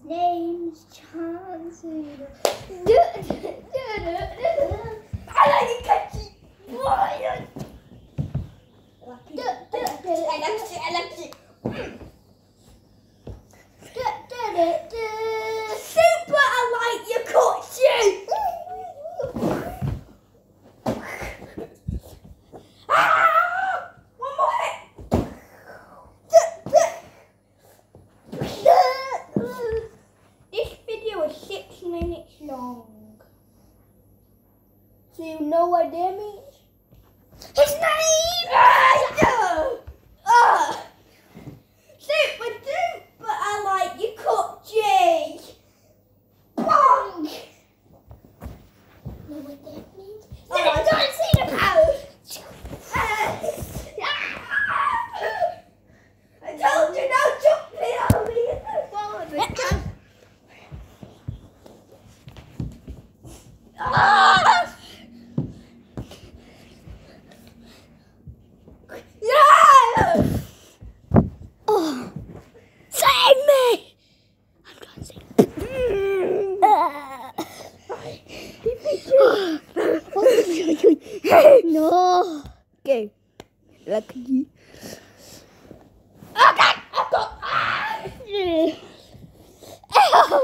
name's Cena. I like it, catchy. I like it. Super, I like your costume. One more hit. This video is 6 minutes long. So you know what that means? His name! Super duper, I like your cookie. Bong! Know what that means? No, I don't see the power. I told you not to play on me. Save me! I'm trying to save you. No. Okay. Lucky. Okay. I've got. Ow.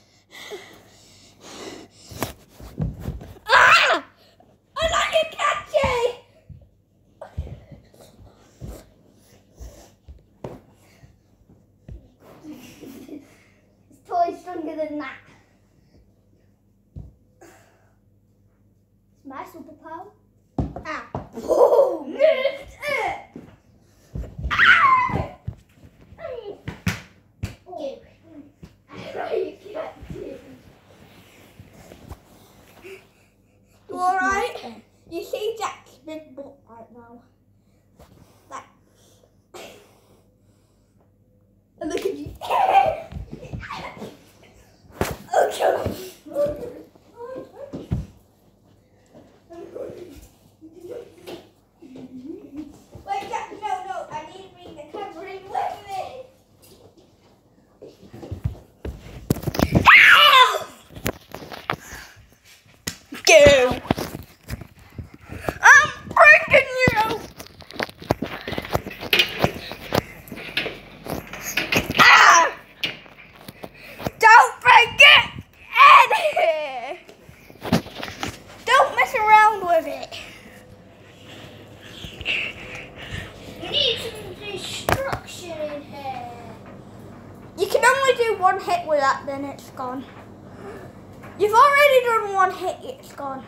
I like it, catchy. This toy's stronger than that. It's my superpower. Boom! You alright? You see Jack's big butt right now. Like. And look at you. Okay. Wait, Jack, no, I need to bring the covering with me. Ow! Go! I'm breaking you! Ah! Don't break it! Eddie! Don't mess around with it. We need some destruction in here. You can only do one hit with that, then it's gone. You've already done one hit, it's gone.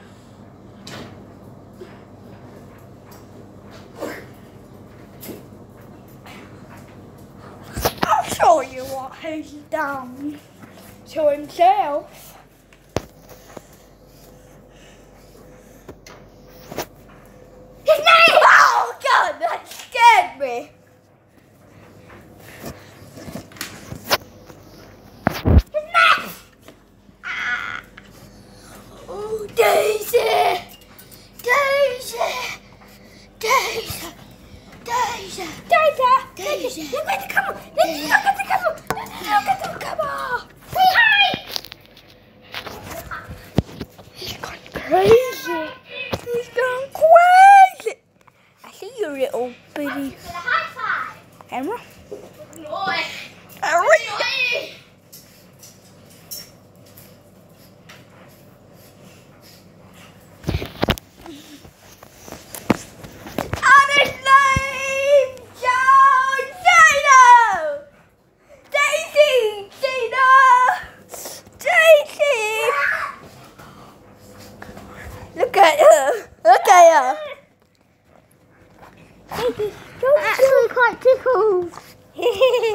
I'll show you what he's done to himself. His name! Oh God, that scared me. His name! Oh, Daisy! Daisy! Daisy! Daisy! Daisy! Daisy! Look at the camera! Look at the camera! Look at the camera! Say hi! He's gone crazy! He's gone crazy! I see you, little bitty camera. Look at her. Look at her. Actually quite tickled.